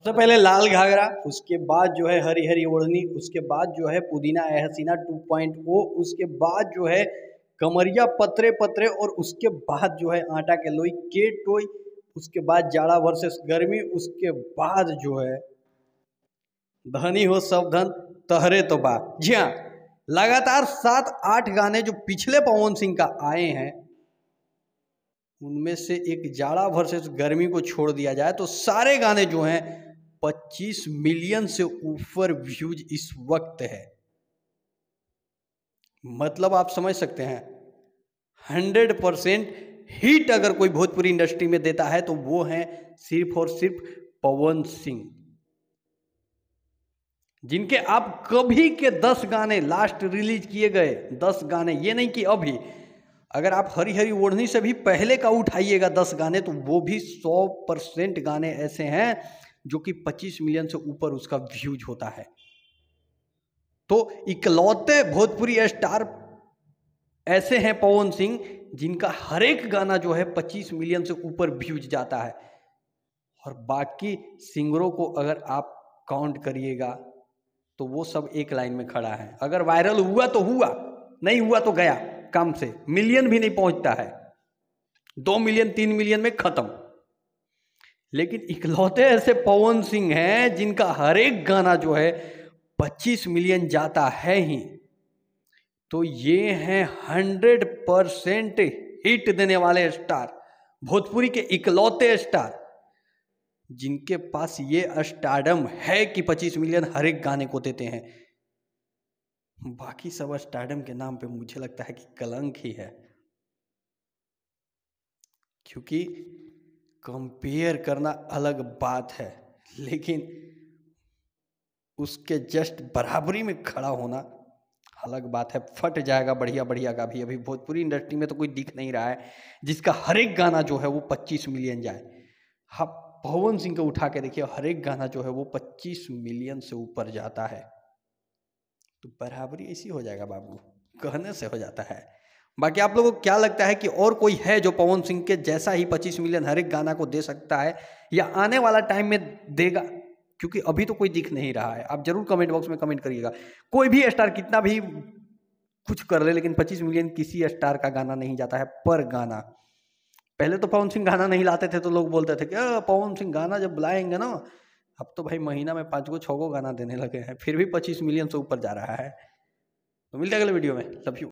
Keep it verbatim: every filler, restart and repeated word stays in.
सबसे पहले लाल घाघरा, उसके बाद जो है हरी हरी ओढ़नी, उसके बाद जो है पुदीना ए हसीना टू पॉइंट ओ, उसके बाद जो है कमरिया पतरे पतरे, और उसके बाद जो है आटा के लोई के टोई, उसके बाद जाड़ा वर्सेस गर्मी, उसके बाद जो है धनी हो सब धन तहरे तो बा। जी हाँ, लगातार सात आठ गाने जो पिछले पवन सिंह का आए हैं उनमें से एक जाड़ा वर्सेस गर्मी को छोड़ दिया जाए तो सारे गाने जो हैं पच्चीस मिलियन से ऊपर व्यूज इस वक्त है। मतलब आप समझ सकते हैं हंड्रेड परसेंट हिट अगर कोई भोजपुरी इंडस्ट्री में देता है तो वो है सिर्फ और सिर्फ पवन सिंह, जिनके आप कभी के दस गाने लास्ट रिलीज किए गए दस गाने, ये नहीं कि अभी, अगर आप हरी हरी ओढ़नी से भी पहले का उठाइएगा दस गाने तो वो भी सौ परसेंट गाने ऐसे हैं जो कि पच्चीस मिलियन से ऊपर उसका व्यूज होता है। तो इकलौते भोजपुरी स्टार ऐसे हैं पवन सिंह जिनका हर एक गाना जो है पच्चीस मिलियन से ऊपर व्यूज जाता है, और बाकी सिंगरों को अगर आप काउंट करिएगा तो वो सब एक लाइन में खड़ा है। अगर वायरल हुआ तो हुआ, नहीं हुआ तो गया काम से, मिलियन भी नहीं पहुंचता है, दो मिलियन तीन मिलियन में खत्म। लेकिन इकलौते ऐसे पवन सिंह हैं जिनका हर एक गाना जो है पच्चीस मिलियन जाता है ही। तो ये हैं हंड्रेड परसेंट हिट देने वाले स्टार, भोजपुरी के इकलौते स्टार जिनके पास ये स्टारडम है कि पच्चीस मिलियन हर एक गाने को देते हैं। बाकी सब स्टारडम के नाम पे मुझे लगता है कि कलंक ही है, क्योंकि कंपेयर करना अलग बात है लेकिन उसके जस्ट बराबरी में खड़ा होना अलग बात है। फट जाएगा बढ़िया बढ़िया का भी। अभी भोजपुरी इंडस्ट्री में तो कोई दिख नहीं रहा है जिसका हर एक गाना जो है वो पच्चीस मिलियन जाए। हाँ, पवन सिंह को उठा के देखिए, हर एक गाना जो है वो पच्चीस मिलियन से ऊपर जाता है। तो बराबरी ऐसी हो जाएगा बाबू, कहने से हो जाता है। बाकी आप लोगों को क्या लगता है कि और कोई है जो पवन सिंह के जैसा ही पच्चीस मिलियन हर एक गाना को दे सकता है, या आने वाला टाइम में देगा? क्योंकि अभी तो कोई दिख नहीं रहा है। आप जरूर कमेंट बॉक्स में कमेंट करिएगा। कोई भी स्टार कितना भी कुछ कर ले लेकिन पच्चीस मिलियन किसी स्टार का गाना नहीं जाता है पर गाना। पहले तो पवन सिंह गाना नहीं लाते थे तो लोग बोलते थे कि पवन सिंह गाना जब लाएंगे ना, अब तो भाई महीना में पाँच गो छः गो गाना देने लगे हैं, फिर भी पच्चीस मिलियन से ऊपर जा रहा है। तो मिलते हैं अगले वीडियो में। Love you.